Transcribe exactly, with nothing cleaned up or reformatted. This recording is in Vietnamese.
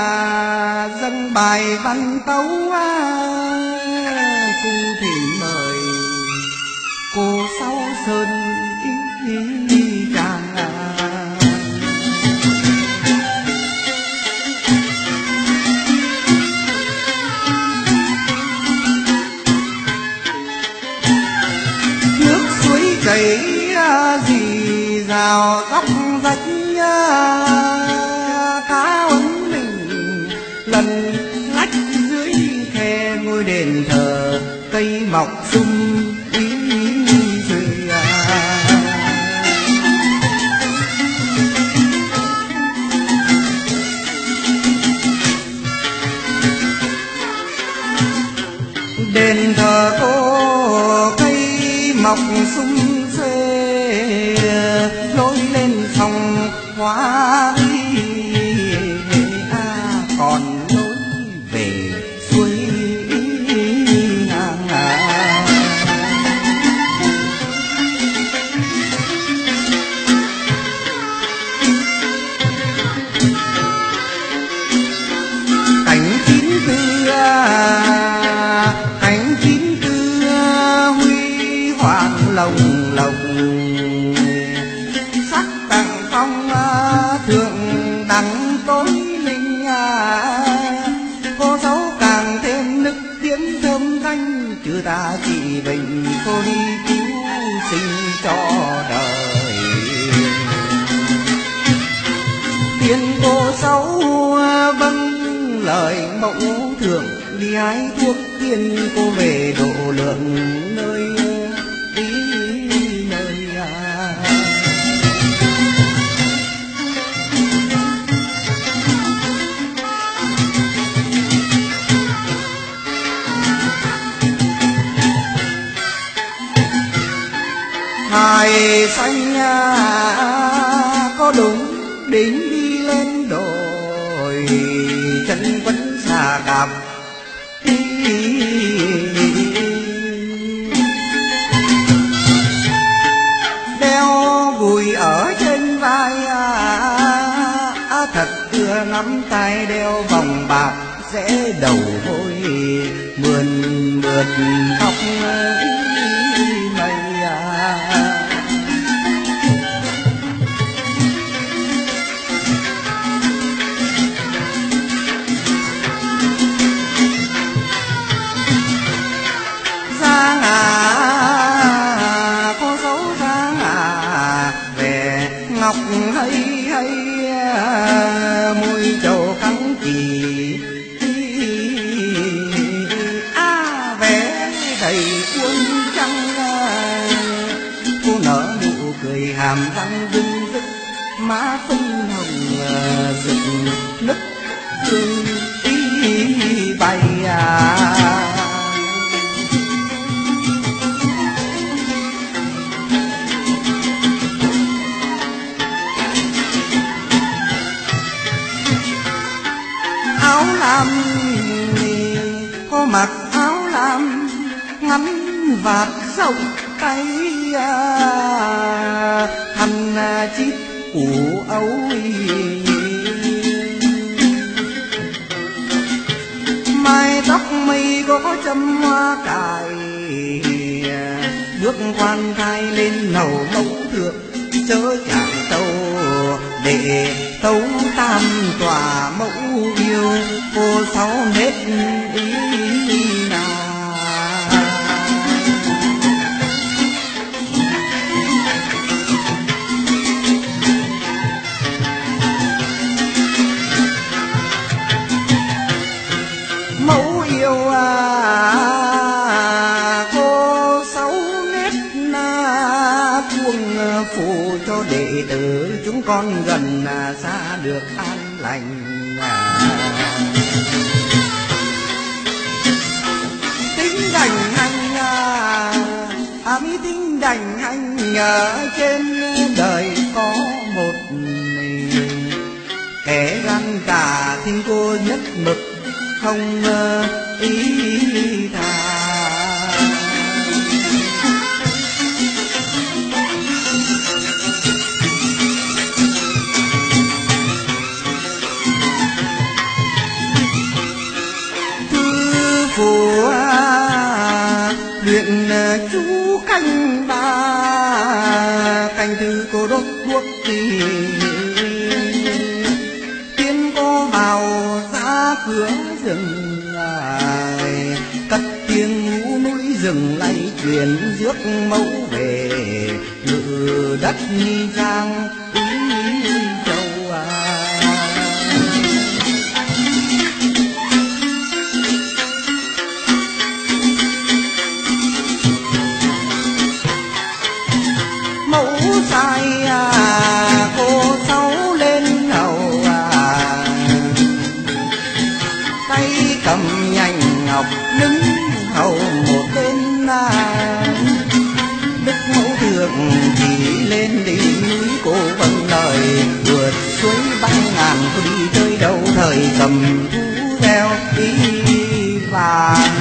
dâng bài văn tấu cu thỉnh mời cô Sáu Sơn ý chàng nước suối chảy dì rào dốc rách cá ấm mình lần lách dưới khe ngôi đền thờ cây mọc sum ý rồi đền thờ cô cây mọc sum xuê lối lên sông hoa còn lối về suối ngang cảnh chín tư cảnh chín tư huy hoàng lồng lồng sắc tặng phong thượng đẳng tối linh cô dấu càng thêm nức tiếng thơm thanh trừ ta trị bệnh cô đi cứu sinh cho đời tiền cô xấu vâng lời mẫu thượng đi hái thuốc tiên cô về độ lượng nơi đi nơi à. Hải xanh có đúng đến đi lên đồi chân vẫn xà cạp đeo gùi ở trên vai thật ưa ngắm tay đeo vòng bạc rẽ đầu hôi mượn mượt tóc mây Giang à cô dấu Giang à về ngọc hay hay môi trầu khắng chỉ a vẽ đầy cuốn trăng cô nở nụ cười hàm răng rưng rức má phân hồng rực nức thương ý bay à. Áo lam có mặc áo lam ngắn vạt rộng tay khăn chít củ ấu mai tóc mây có châm hoa cài bước quan khai lên nầu mẫu thượng chớ chàng tâu để tấu tam tòa mẫu yêu cô sáu nết ý nào mẫu yêu à cô sáu nết na cuồng phụ cho đệ tử chúng con gần xa được an lành tính đành hành à mi tính đành hành ở trên đời có một kẻ gan cả thiên cô nhất mực không ý thà canh thư cô đốt đuốc thì tiên cô vào ra cửa rừng ai cất tiếng ngũ núi rừng lay truyền rước mẫu về ngự đất giang úy châu à. Mẫu sai à, cô sáu lên hầu à, tay cầm nhành ngọc đứng hầu một bên à. Đức mẫu thượng chỉ lên đỉnh núi cô vâng lời vượt suối băng ngàn cô đi tới đâu thời cầm thú theo đi vàng.